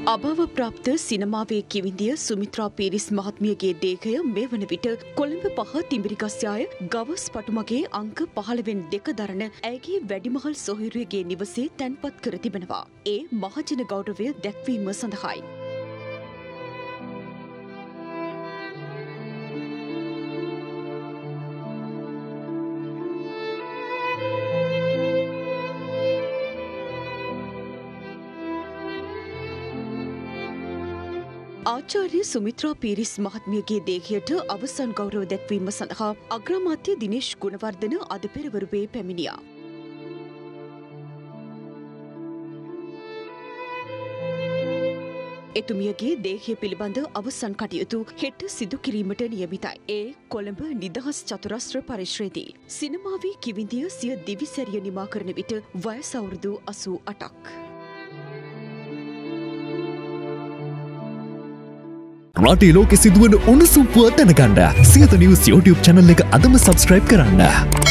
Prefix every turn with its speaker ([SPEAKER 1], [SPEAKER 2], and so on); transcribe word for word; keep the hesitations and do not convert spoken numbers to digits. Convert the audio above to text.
[SPEAKER 1] අභාව ප්‍රාප්ත සිනමාවේ කිවිඳිය සුමිත්‍රා පීරිස් මහත්මියගේ දේහය මේ වන විට කොළඹ පහ තිඹිරිගස්යාය ගවස් පටුමගේ අංක පහළවෙන් දෙක දරන ඇයගේ වැඩිමහල් සොහොයුරියගේ නිවසේ තැන්පත් කර තිබෙනවා. ඒ මහජන ගෞරවය දැක්වීම සඳහායි. ආචාර්ය සුමිත්‍රා පීරිස් මහත්මියගේ දේහයට අවසන් ගෞරව දැක්වීම සඳහා අග්‍රාමාත්‍ය දිනේෂ් ගුණවර්ධන අද පෙරවරුවේ පැමිණියා. එතුමියගේ දේහය පිළිබඳ අවසන් කටයුතු හෙට සිදු කිරීමට නියමිතයි. ඒ කොළඹ නිදහස් චතුරස්‍ර පරිශ්‍රයේදී සිනමාවේ කිවිඳිය සිය දිවිසැරිය නිමා කරන විට වයස අවුරුදු අසූ අටක්.
[SPEAKER 2] රටේ ලෝකෙ සිදුවන උණුසුම් පුවත් දැනගන්න සියත නිවුස් YouTube channel එක අදම subscribe කරන්න.